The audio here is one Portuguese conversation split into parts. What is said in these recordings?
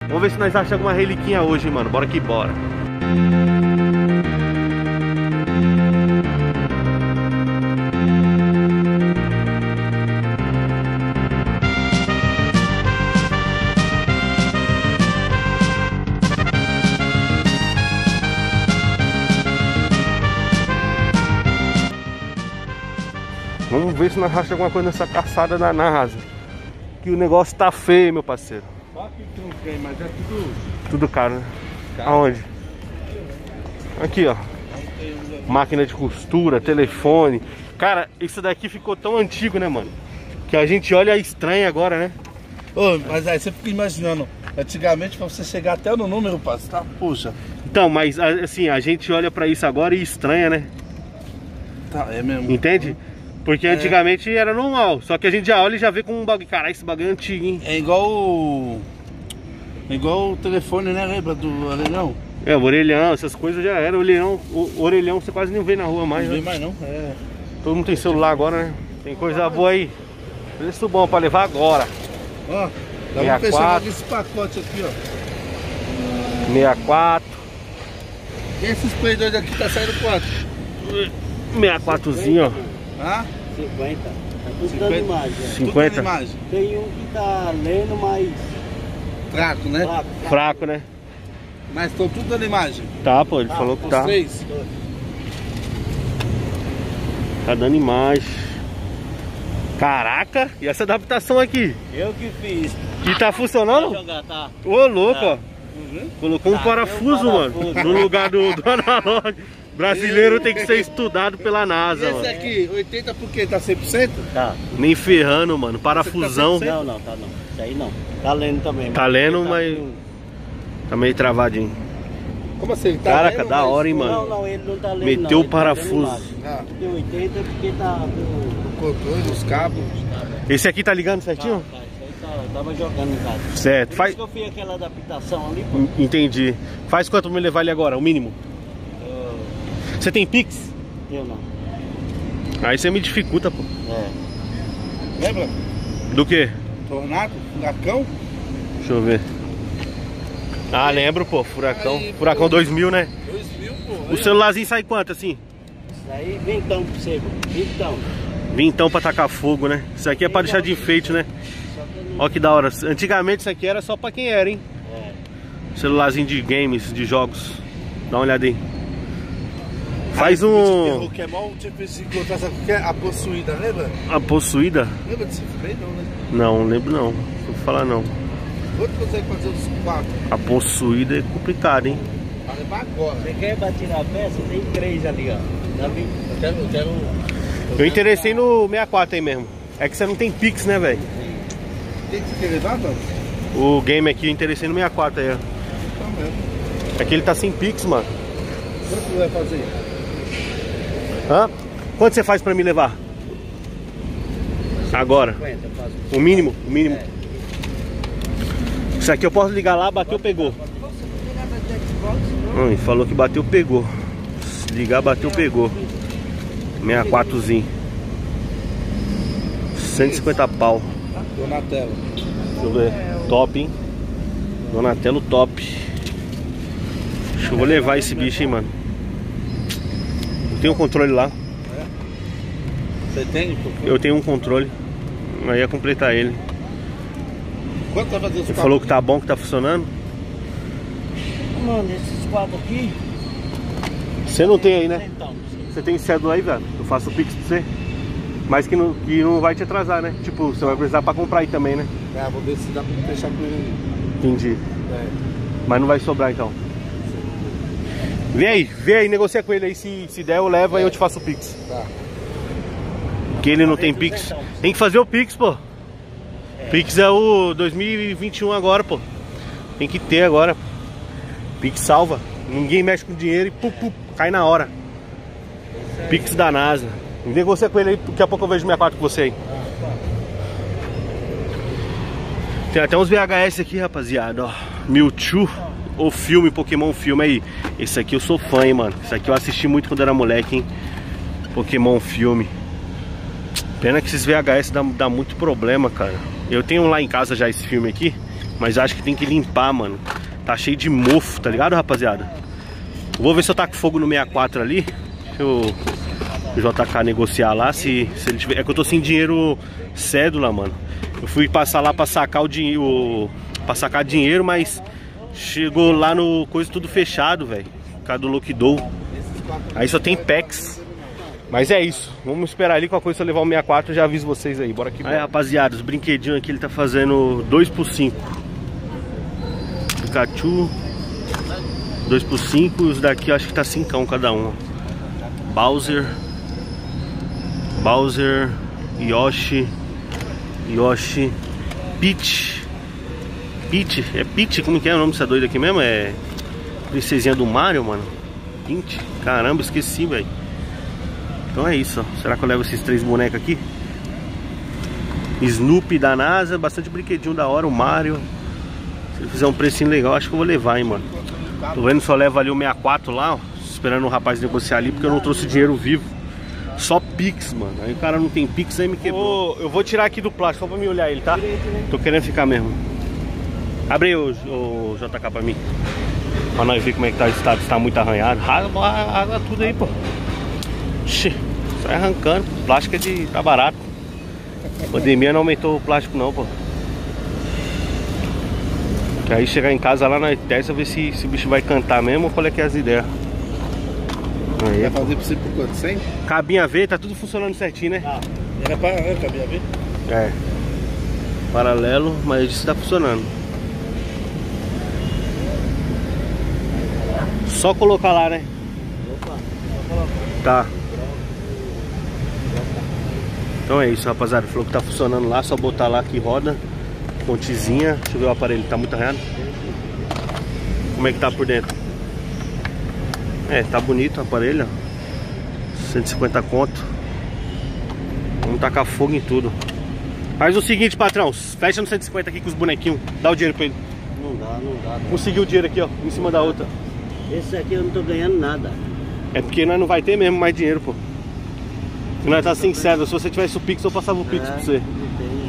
Vamos ver se nós achamos alguma reliquinha hoje, mano. Bora que bora. Vamos ver se nós achamos alguma coisa nessa caçada da NASA. Que o negócio tá feio, meu parceiro. Só que não tem, mas é tudo caro, né? Caro. Aonde? Aqui, ó. Máquina de costura, telefone. Cara, isso daqui ficou tão antigo, né, mano? Que a gente olha estranho agora, né? Ô, mas aí você fica imaginando. Antigamente, pra você chegar até no número, parceiro, tá, puxa. Então, mas assim, a gente olha pra isso agora e estranha, né? Tá, é mesmo. Entende? Porque antigamente era normal, só que a gente já olha e já vê com um bagulho. Caralho, esse bagulho é antigo, hein? É igual o telefone, né? Lembra do orelhão? É, o orelhão, essas coisas já eram. O orelhão você quase nem vê na rua mais, não né? vê mais não, é. Todo mundo tem celular agora, né? Tem coisa boa aí. Preço bom pra levar agora. Ó, dá pra fechar logo esse pacote aqui, ó. 64. E esses Play 2 aqui tá saindo quanto? 64zinho, ó. Ah? 50. Tá tudo dando imagem. 50? Imagem. Tem um que tá lendo, mas fraco, né? Fraco, né? Mas estão tudo dando imagem. Tá, pô, ele falou que tá. Os três? Tá dando imagem. Caraca, e essa adaptação aqui? Eu que fiz. E tá funcionando? Jogar, tá. Ô, louco, tá. Ó. Colocou um parafuso, mano, no lugar do analógico. Brasileiro tem que ser estudado pela NASA, mano. E esse aqui, 80 por quê? Tá 100%? Tá. Nem ferrando, mano. Parafusão. Tá não, tá não. Isso aí não. Tá lendo também. Tá lendo, mas tá meio travadinho. Como assim? Tá Caraca, lendo, da hora, hein, mano. Não, ele não tá lendo. Meteu não. O parafuso. Tá tem 80 porque tá... O controle, os cabos. Esse aqui tá ligando certinho? Tá, isso aí tava jogando em casa. Certo. Por Faz... isso que eu fiz aquela adaptação ali, pô. Entendi. Faz quanto pra me levar ele agora? O mínimo? Você tem Pix? Eu não. Aí você me dificulta, pô. Lembra? Do que? Tornado? Furacão? Deixa eu ver. Ah, lembro, pô. Furacão. Aí, Furacão 2000, né? 2000, pô. O celularzinho sai quanto, assim? Isso aí, vintão pra você, vintão. Vintão pra tacar fogo, né? Isso aqui é pra deixar de enfeite, né? Olha que da hora. Antigamente isso aqui era só pra quem era, hein? Celularzinho de games, de jogos. Dá uma olhada aí. Faz um... Que é mal difícil de encontrar, sabe o que é? A possuída, lembra? A possuída? Lembra desse freio, não, né? Não, lembro não. Não vou falar não. Quanto consegue fazer os 4? A possuída é complicado, hein? Vai levar agora. Você quer pra tirar a peça? Tem 3 ali, ó. Eu quero... Eu interessei no 64 aí mesmo. É que você não tem Pix, né, velho? O que você quer levar, mano? O game aqui, eu interessei no 64 aí, ó. Tá mesmo. É que ele tá sem Pix, mano. Quanto você vai fazer? Hã? Quanto você faz pra me levar? Agora? 50, eu faço. O mínimo? O mínimo. Isso aqui eu posso ligar lá, bateu, pegou. Falou que bateu, pegou. Se ligar, bateu, pegou. 64zinho. 150 pau. Donatello. Deixa eu ver. Top, hein? Donatello top. Acho que eu vou levar esse bicho, hein, mano. Eu tenho um controle lá. Você tem? Eu tenho um controle. Aí ia completar ele. Quanto vai fazer os Ele falou que tá bom, que tá funcionando. Mano, esses 4 aqui... Você não tem aí, né? Você tem cédula aí, velho? Eu faço o Pix pra você. Mas que não vai te atrasar, né? Tipo, você vai precisar pra comprar aí também, né? Vou ver se dá pra fechar com ele. Entendi. Mas não vai sobrar então. Vê aí, negocia com ele aí. Se der, eu levo aí eu te faço o Pix. Tá. Porque ele não tem Pix. Tem que fazer o Pix, pô. Pix é o 2021 agora, pô. Tem que ter agora. Pix salva. Ninguém mexe com dinheiro e cai na hora. Pix da NASA. Negocia com ele aí, daqui a pouco eu vejo 64 com você aí. Tem até uns VHS aqui, rapaziada, ó. Mewtwo, o filme, Pokémon filme aí. Esse aqui eu sou fã, hein, mano. Esse aqui eu assisti muito quando era moleque, hein. Pokémon filme. Pena que esses VHS dá muito problema, cara. Eu tenho lá em casa já esse filme aqui. Mas acho que tem que limpar, mano. Tá cheio de mofo, tá ligado, rapaziada? Vou ver se eu taco fogo no 64 ali. Deixa o JK negociar lá, se ele tiver. É que eu tô sem dinheiro cédula, mano. Eu fui passar lá pra sacar o dinheiro, pra sacar dinheiro, mas chegou lá no coisa tudo fechado, velho. Por causa do lockdown. Aí só tem PEX. Mas é isso, vamos esperar ali. Com a coisa, se eu levar o 64 eu já aviso vocês aí. Bora aqui. Aí, rapaziada, os brinquedinhos aqui ele tá fazendo 2x5. Pikachu 2x5. Os daqui eu acho que tá 5 cada um. Bowser, Yoshi, Peach. É Peach? Como que é o nome dessa doida aqui mesmo? É princesinha do Mario, mano. Peach? Caramba, esqueci, velho. Então é isso, ó. Será que eu levo esses 3 bonecos aqui? Snoopy da NASA, bastante brinquedinho da hora, o Mario. Se ele fizer um precinho legal, acho que eu vou levar, hein, mano. Tô vendo, só levo ali o 64 lá, ó. Esperando o rapaz negociar ali, porque eu não trouxe dinheiro vivo. Só Pix, mano. Aí o cara não tem Pix, aí me quebrou. Eu vou tirar aqui do plástico, só pra me olhar ele, tá? Tô querendo ficar mesmo. Abre aí o JK pra mim. Pra nós ver como é que tá o estado, se tá muito arranhado. Rasga tudo aí, pô. Ixi, sai arrancando. Plástico tá barato. A pandemia não aumentou o plástico não, pô. Que aí chegar em casa lá na testa, ver se o bicho vai cantar mesmo ou qual é que é as ideias. Aí, vai fazer pra você por quanto? 100? Cabinha V, tá tudo funcionando certinho, né? Ah, era para cabinha V? É. Paralelo, mas isso tá funcionando. Só colocar lá, né? Opa, só colocar. Tá. Então é isso, rapaziada. Falou que tá funcionando lá, só botar lá que roda. Pontezinha. Deixa eu ver o aparelho, tá muito arranhado. Como é que tá por dentro? É, tá bonito o aparelho, ó. 150 conto. Vamos tacar fogo em tudo. Faz o seguinte, patrão. Fecha no 150 aqui com os bonequinhos. Dá o dinheiro pra ele. Não dá. Conseguiu o dinheiro aqui, ó, em cima da outra. Esse aqui eu não tô ganhando nada. É porque nós não vai ter mesmo mais dinheiro, pô. E nós tá sincero, se você tivesse o Pix, eu passava o Pix pra você. Não tem.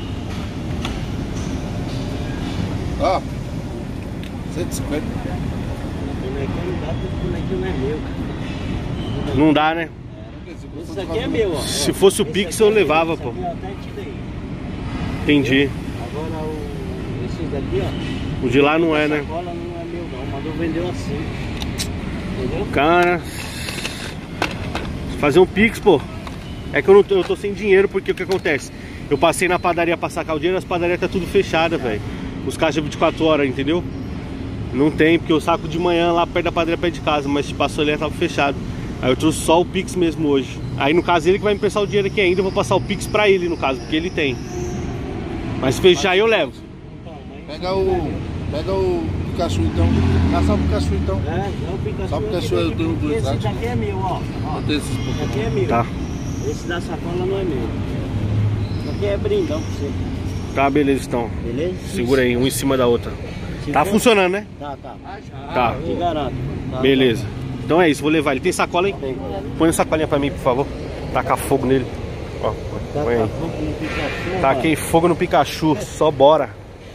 Ó, 150. Bonequinho não dá, porque o bonequinho não é meu. Não dá, né? Esse aqui é meu, ó. Se fosse o Pix, eu levava, pô. Entendi. Agora esses daqui, ó. O de lá não é, né? A sacola não é meu não, mandou vender assim. Entendeu? Cara, fazer um Pix, pô. É que eu tô sem dinheiro, porque o que acontece? Eu passei na padaria pra sacar o dinheiro, as padarias tá tudo fechada, velho. Os caixas 24 horas, entendeu? Não tem, porque eu saco de manhã lá perto da padaria, perto de casa, mas passou ali, tava fechado. Aí eu trouxe só o Pix mesmo hoje. Aí no caso ele que vai me prestar o dinheiro aqui ainda, eu vou passar o Pix pra ele no caso, porque ele tem. Mas se fechar eu levo. Pega o Pikachu então. Dá só o Pikachu então. É, não, Pikachu. Só o Pikachu eu tenho dois. Esse daqui é meu, ó. Esse aqui é meu. Tá. Esse da sacola não é meu. Esse aqui é brindão pra você. Tá, beleza então. Beleza? Segura aí, um em cima da outra. Tá funcionando, né? Tá. Tá. Te garanto. Tá, Beleza. Então é isso, vou levar ele. Tem sacola aí? Tem. Põe a sacolinha pra mim, por favor. Tacar fogo nele. Ó, põe aí. Fogo no Pikachu, Taquei fogo no Pikachu, só bora.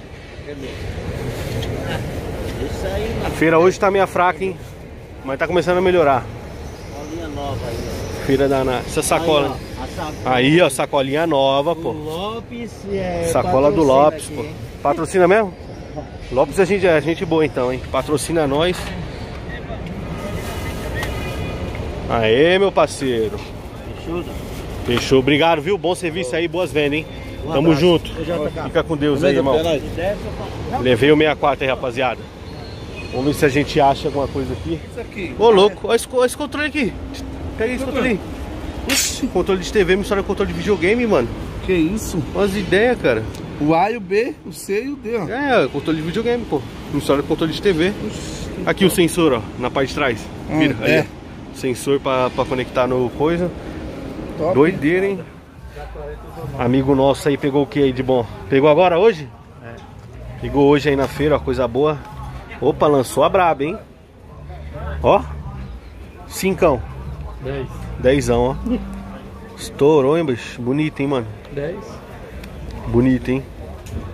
Isso aí, mano. A feira hoje tá meio fraca, hein? Mas tá começando a melhorar. Sacolinha nova aí, ó. Feira da essa sacola. Aí, ó, a sacola. Aí, ó, sacolinha nova, O pô. Lopes Sacola do patrocina Lopes, aqui, pô. hein? Patrocina mesmo? Lopes é gente boa então, hein? Patrocina nós. Aê, meu parceiro. Fechou, Zé? Fechou. Obrigado, viu? Bom serviço aí, boas vendas, hein? Um Tamo abraço. junto. Ô, JK. Fica com Deus aí, irmão. Levei o 64 aí, rapaziada. Vamos ver se a gente acha alguma coisa aqui. Isso aqui. Ô, louco, olha esse controle aqui. Pega esse controle aí. Ixi, controle de TV mistura com controle de videogame, mano. Que isso? Olha as ideias, cara. O A e o B, o C e o D, ó. É, controle de videogame, pô. Mistura com controle de TV. Aqui o sensor, ó, na parte de trás. Vira, aí, é. ó. Sensor pra conectar no coisa. Top. Doideira, hein? Amigo nosso aí pegou o que aí de bom? Pegou agora, hoje? É. Pegou hoje aí na feira, ó, coisa boa. Opa, lançou a braba, hein? Ó. 5. 10, ó. Estourou, hein, bicho? Bonito, hein, mano? 10. Bonito, hein?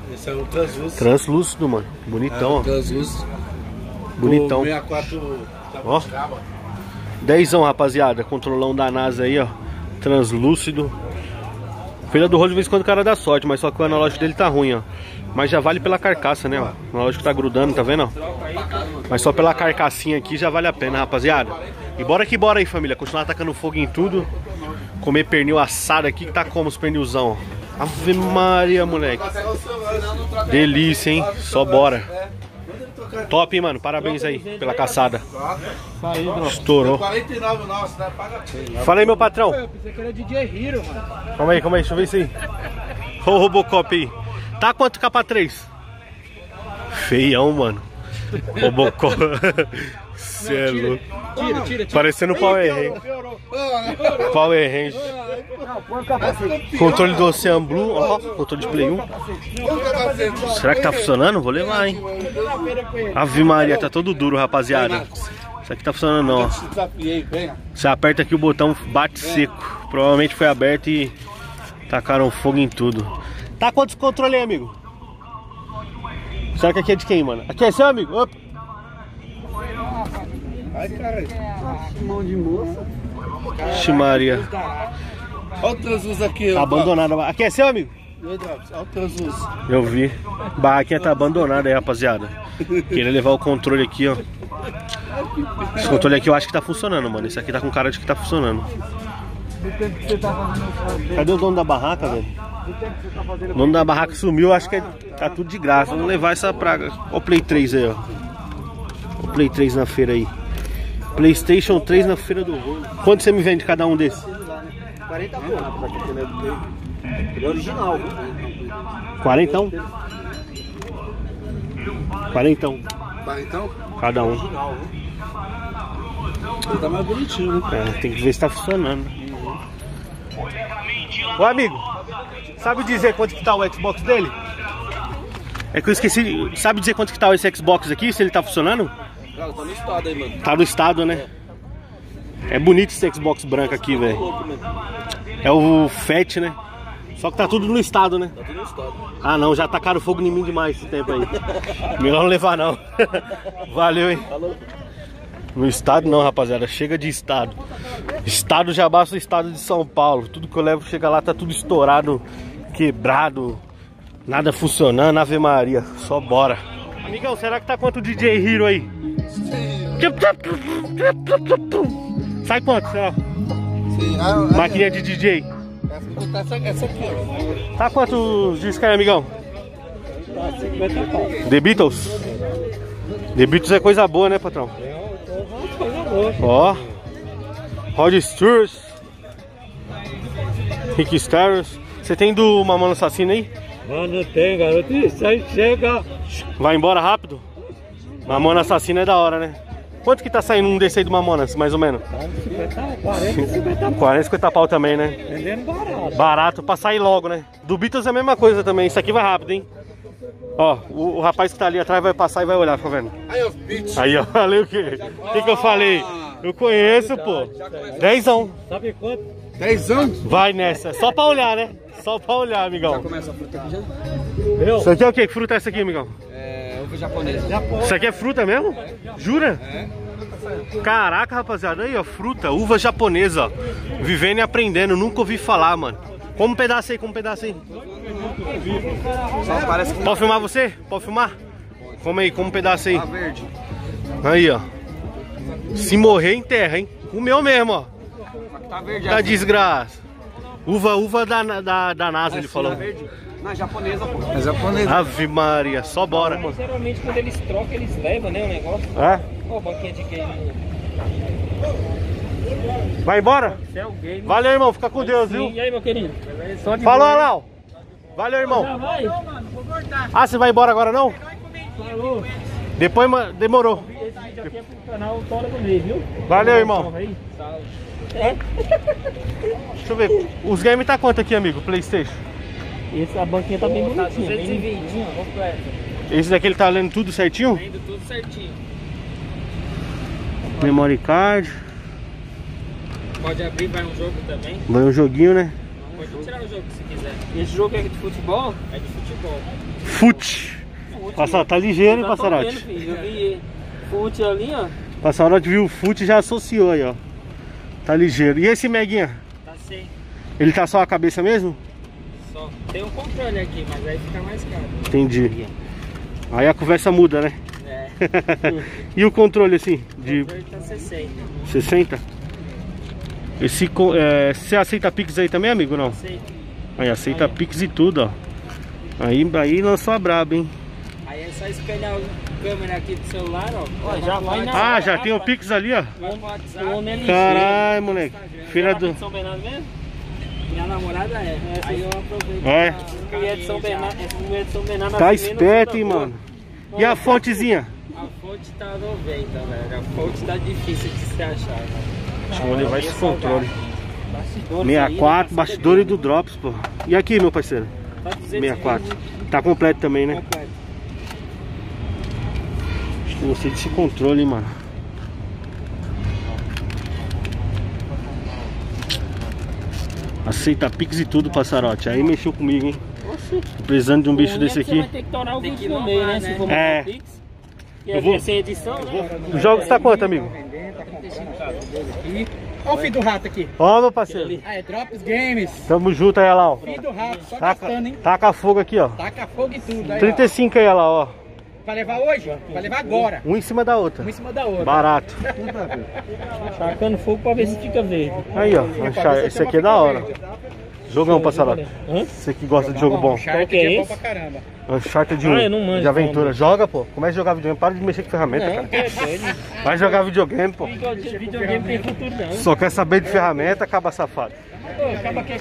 Esse é o translúcido. Translúcido, mano. Bonitão, ó. Translúcido. Bonitão. 64 Ó. 10ão, rapaziada. Controlão da NASA aí, ó. Translúcido. Feira do rolo de vez em quando o cara dá sorte, mas só que o analógico dele tá ruim, ó. Mas já vale pela carcaça, né, ó. O analógico tá grudando, tá vendo, ó? Mas só pela carcassinha aqui já vale a pena, rapaziada. E bora que bora aí, família. Continuar atacando fogo em tudo. Comer pernil assado aqui, que tá como os pernilzão, ó. Ave Maria, moleque. Delícia, hein? Só bora. Top, hein, mano? Parabéns aí pela caçada. Estourou. 49 nosso, né? Paga. Fala aí, meu patrão. Eu pensei que era DJ Hero, mano. Calma aí, deixa eu ver isso aí. Olha o Robocop aí. Tá quanto capa 3? Feião, mano. Robocop. Cê é louco. Tira. Parecendo o Power Ranger. Power Ranger. Controle do Ocean Blue, ó. Controle de Play 1. Será que tá funcionando? Vou levar, hein. Ave Maria, tá todo duro, rapaziada. Isso aqui tá funcionando não, ó. Você aperta aqui o botão, bate seco. Provavelmente foi aberto e tacaram fogo em tudo. Tá quantos controles aí, amigo? Será que aqui é de quem, mano? Aqui é seu, amigo? Opa. Ai, caralho. Mão de moça. Ixi, Maria. Olha o translúcido aqui. Tá abandonado. Aqui é seu, amigo? Olha o translúcido. Eu vi. Barraquinha tá abandonada aí, rapaziada. Queria levar o controle aqui, ó. Esse controle aqui eu acho que tá funcionando, mano. Esse aqui tá com cara de que tá funcionando. Cadê o dono da barraca, velho? O dono da barraca sumiu, acho que tá tudo de graça. Vamos levar essa praga. Ó o Play 3 aí, ó. O Play 3 na feira aí. PlayStation 3 na feira do rolo. Quanto você me vende cada um desses? 40 pontos. Ele é original, viu? 40? 40. Vai então? Cada um. Ele tá mais bonitinho, né? É, tem que ver se tá funcionando. Ô amigo, sabe dizer quanto que tá o Xbox dele? É que eu esqueci. Sabe dizer quanto que tá esse Xbox aqui? Se ele tá funcionando? Cara, tá no estado aí, mano. Tá no estado, né? É bonito esse Xbox branco aqui, velho. É o Fat, né? Só que tá tudo no estado, né? Tá tudo no estado. Ah não, já tacaram fogo em mim demais esse tempo aí. Melhor não levar não. Valeu, hein? No estado não, rapaziada. Chega de estado. Estado já basta o estado de São Paulo. Tudo que eu levo chega lá, tá tudo estourado, quebrado, nada funcionando. Ave Maria, só bora. Amigão, será que tá quanto o DJ Hero aí? Sai quanto, será? Sim, Maquininha de DJ. essa aqui, ó. Tá quanto discos aí, amigão? Tá 50 pau. The Beatles? The Beatles é coisa boa, né, patrão? Coisa boa. Ó, Rod Stewart, Rick Starrs. Você tem do Mamonas Assassina aí? Mano, tem, garoto. Isso aí chega. Vai embora rápido? Mamonas Assassina é da hora, né? Quanto que tá saindo um desse aí do Mamonas, mais ou menos? 40, 50 pau. 40, 50 pau também, né? Vendendo barato. Barato pra sair logo, né? Do Beatles é a mesma coisa também. Isso aqui vai rápido, hein? Ó, o rapaz que tá ali atrás vai passar e vai olhar, fica vendo? Aí, os beats. Aí, ó, falei o quê? O que eu falei? Eu conheço, pô. 10ão. Sabe quanto? 10 anos? Vai nessa. Só pra olhar, né? Só pra olhar, amigão. Começa a fruta aqui já. Isso aqui é o quê? Que fruta é essa aqui, amigão? É, uva japonesa. Isso aqui é fruta mesmo? Jura? Caraca, rapaziada. Aí, ó, fruta, uva japonesa, ó. Vivendo e aprendendo, nunca ouvi falar, mano. Como um pedaço aí, como um pedaço aí. Só parece que Pode filmar você? Pode filmar? Come aí, como um pedaço aí. tá verde. Aí, ó. Se morrer, enterra, hein? Comeu mesmo, ó. Tá verde. Tá desgraça. Uva da NASA, ele falou. Tá verde. Na japonesa, pô. É japonesa. Ave Maria, só bora. Geralmente quando eles trocam, eles levam, né, o negócio. É? Ó, banquinha de game. Vai embora? Céu game. Valeu, irmão. Fica com Deus, viu? E aí, meu querido? Só de Falou, boa, hein? Alau. Valeu, irmão. Já vai? Ah, você vai embora agora, não? Falou. Depois demorou. Esse vídeo aqui é pro canal Tora do Meio, viu? Valeu, irmão. Aí. Deixa eu ver. Os games tá quanto aqui, amigo? PlayStation. A banquinha tá bem bonitinha. 220, completo. Esse daqui ele tá lendo tudo certinho? Indo tudo certinho. Memory card. Pode abrir, vai um jogo também. Vai um joguinho, né? Pode tirar o jogo se quiser. Esse jogo é de futebol? É de futebol. Fute. Passarote, tá ligeiro, hein, Passarote? Eu vi fute ali, ó. Passarote viu o fute e já associou aí, ó. Tá ligeiro. E esse Meguinha? Tá sem. Ele tá só a cabeça mesmo? Só. Tem um controle aqui, mas aí fica mais caro. Entendi. Aí a conversa muda, né? É. E o controle assim? O controle tá 60. 60? Esse, você aceita Pix aí também, amigo, não? Aceita. Aí aceita Pix e tudo, ó. Aí lançou a braba, hein? Aí é só espelhar a câmera aqui do celular, ó. Já vai na... Ah, já tem o Pix ali, ó. O homem é ligeiro. Caralho, moleque. Filha do... São Bernardo mesmo? Minha namorada é. Aí eu aproveito. É. Pra... é de São Bernardo. É de São Bernardo. Tá esperto, hein, mano. E a fontezinha? A fonte tá 90, velho. A fonte tá difícil de se achar, velho. Deixa eu levar esse controle. 64, bastidor do Drops, pô. E aqui, meu parceiro? 64. Tá completo também, né? Completo. Acho que gostei desse controle, hein, mano. Aceita Pix e tudo, Passarote. Aí mexeu comigo, hein? Tô precisando de um bicho desse aqui. Vai ter que tornar o vídeo no meio, né? Se for É. Pix. E vou... sem edição, né? Os jogos tá quanto, amigo? Olha o filho do rato aqui. Ó, meu parceiro. Ah, é Drops Games. Tamo junto aí, olha lá, ó. Filho do rato, só Taca, gastando, hein? taca fogo aqui, ó. Taca fogo e tudo. Aí, 35 aí, olha lá, ó. ó. Vai levar hoje? Vai levar agora. Um em cima da outra. Um em cima da outra. Barato. Tacando fogo pra ver se fica verde. Aí, ó. Esse aqui é da hora. Jogão, Passarote. Você que gosta de jogo bom. Uncharted é bom pra caramba. Uncharted eu não manjo, de aventura. Joga, pô. Começa a jogar videogame. Para de mexer com ferramenta, cara. É doido. Vai jogar videogame, pô. Videogame tem futuro, não. Só quer saber de ferramenta, acaba safado. Acaba que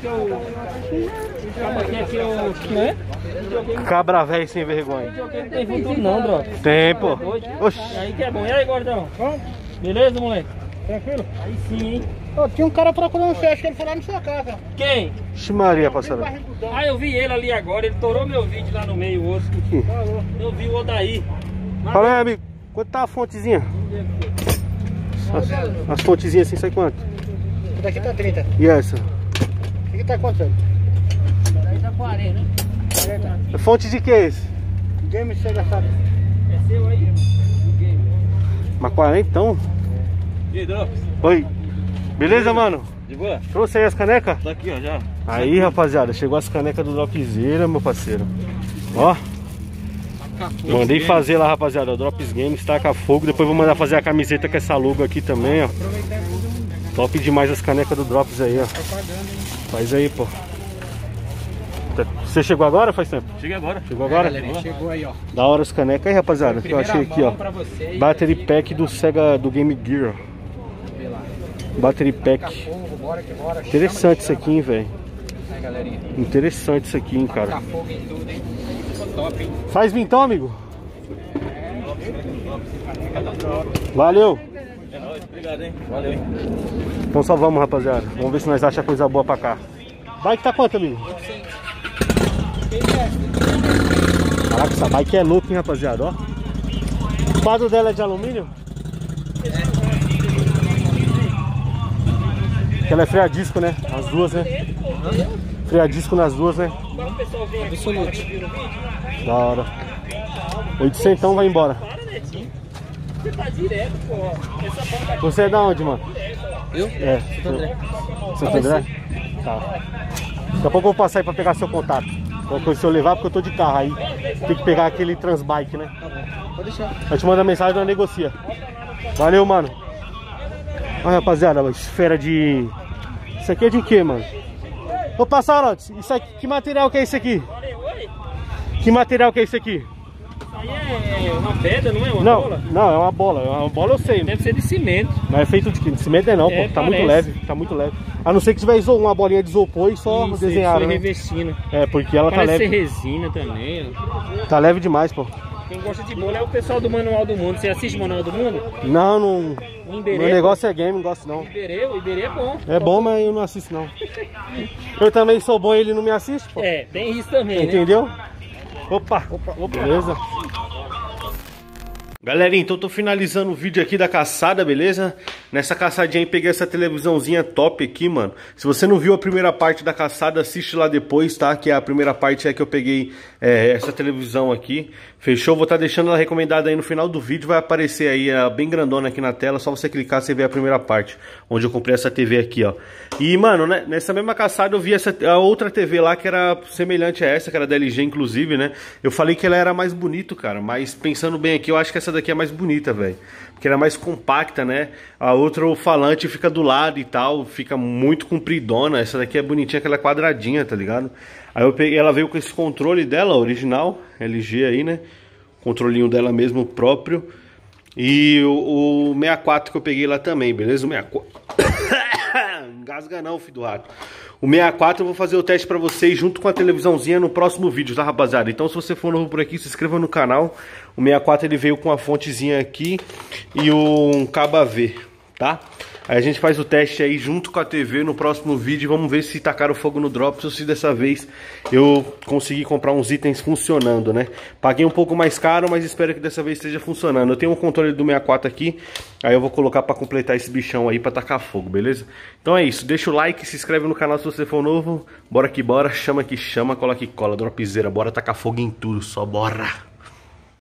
né? Cabra velho sem vergonha. Videogame tem futuro, não, droga. Tem, pô. Oxi. Aí que é bom. E aí, gordão? Beleza, moleque? Tranquilo? Aí sim, hein? Ô, tinha um cara procurando um flash que ele foi lá na sua casa. Quem? Ixi Maria, Passarote. Ah, eu vi ele ali agora. Ele torou meu vídeo lá no meio, o osso. Eu vi o Odaí. Fala aí, amigo. Quanto tá a fontezinha? As fontezinhas assim, sai quanto? Esse daqui tá 30. E essa? Esse aqui tá quanto, velho? Esse daí tá 40, né? 40. Fonte de que é esse? Game chega, sabe? É seu aí? Uma 40 então? E aí, Drops? Oi. Beleza, mano? De boa? Trouxe aí as canecas? Tá aqui, ó, já. Aí, rapaziada, chegou as canecas do Dropzera, meu parceiro. Ó. Mandei fazer lá, rapaziada, o Drops Games, taca fogo. Depois vou mandar fazer a camiseta com essa logo aqui também, ó. Top demais as canecas do Drops aí, ó. Faz aí, pô. Você chegou agora ou faz tempo? Cheguei agora. Chegou agora? Chegou aí, ó. Da hora as canecas aí, rapaziada, que eu achei aqui, ó. Battery pack do Sega, do Game Gear, ó. Battery pack. Bora que bora. Interessante isso aqui, hein, velho. Aí, galerinha. Interessante isso aqui, hein, cara. Taca fogo em tudo, hein? Ficou top, hein? Faz vintão, amigo. Valeu. É nóis, obrigado, hein? Valeu, hein? Então só vamos, rapaziada. Vamos ver se nós achamos coisa boa pra cá. Bike tá quanto, amigo? Caraca, essa bike é louca, hein, rapaziada, ó. O quadro dela é de alumínio? Que ela é freio a disco, né? As duas, né? Freio a disco nas duas, né? Agora o pessoal vem aqui no vídeo. Da hora. 800 então vai embora. Para, Netinho. Você tá direto, pô. Essa porta Você é da onde, mano? Eu? É. Santo André? Tá. Daqui a pouco eu vou passar aí pra pegar seu contato. Qualquer coisa se eu levar, porque eu tô de carro aí. Tem que pegar aquele Transbike, né? Pode deixar. A gente manda mensagem e nós negocia. Valeu, mano. Olha, rapaziada, uma esfera de... Isso aqui é de quê, mano? Ô, Passarote, isso aqui... Que material que é esse aqui? Que material que é esse aqui? Aí é uma pedra, não é uma Não, bola? não, é uma bola. É uma bola eu sei. Deve ser de cimento. Mas é feito de quê? De cimento é não, pô. Tá muito leve, tá muito leve. A não ser que tiver uma bolinha de isopor e só Isso, desenharam, foi né? revestindo. É, porque ela Parece tá ser leve. resina também, ó. Tá leve demais, pô. Quem gosta de bola é o pessoal do Manual do Mundo. Você assiste o Manual do Mundo? Não, não... O Iberê. Meu negócio é game, não gosto não. O Iberê é bom. É bom, mas eu não assisto não. Eu também sou bom e ele não me assiste, pô. É, tem isso também, né? Entendeu? Opa, beleza. Galerinha, então tô finalizando o vídeo aqui da caçada, beleza? Nessa caçadinha aí peguei essa televisãozinha top aqui, mano. Se você não viu a primeira parte da caçada, assiste lá depois, tá? Que a primeira parte é que eu peguei essa televisão aqui. Fechou? Vou estar deixando ela recomendada aí no final do vídeo. Vai aparecer aí, bem grandona aqui na tela. Só você clicar, você vê a primeira parte, onde eu comprei essa TV aqui, ó. E, mano, né, nessa mesma caçada eu vi a outra TV lá que era semelhante a essa, que era da LG, inclusive, né? Eu falei que ela era mais bonito, cara. Mas pensando bem aqui, eu acho que essa daqui é mais bonita, velho. Porque ela é mais compacta, né? A outra, o falante fica do lado e tal. Fica muito compridona. Essa daqui é bonitinha, que ela é quadradinha, tá ligado? Aí eu peguei, ela veio com esse controle dela, original, LG aí, né? Controlinho dela mesmo próprio. E o 64 que eu peguei lá também, beleza? O 64. Engasga não, filho do rato. O 64 eu vou fazer o teste pra vocês junto com a televisãozinha no próximo vídeo, tá, rapaziada? Então se você for novo por aqui, se inscreva no canal. O 64 ele veio com a fontezinha aqui e um cabo AV, tá? Aí a gente faz o teste aí junto com a TV no próximo vídeo. Vamos ver se tacaram fogo no Drops ou se dessa vez eu consegui comprar uns itens funcionando, né? Paguei um pouco mais caro, mas espero que dessa vez esteja funcionando. Eu tenho um controle do 64 aqui, aí eu vou colocar pra completar esse bichão aí pra tacar fogo, beleza? Então é isso, deixa o like, se inscreve no canal se você for novo. Bora que bora, chama que chama, cola que cola, Dropzera. Bora tacar fogo em tudo, só bora!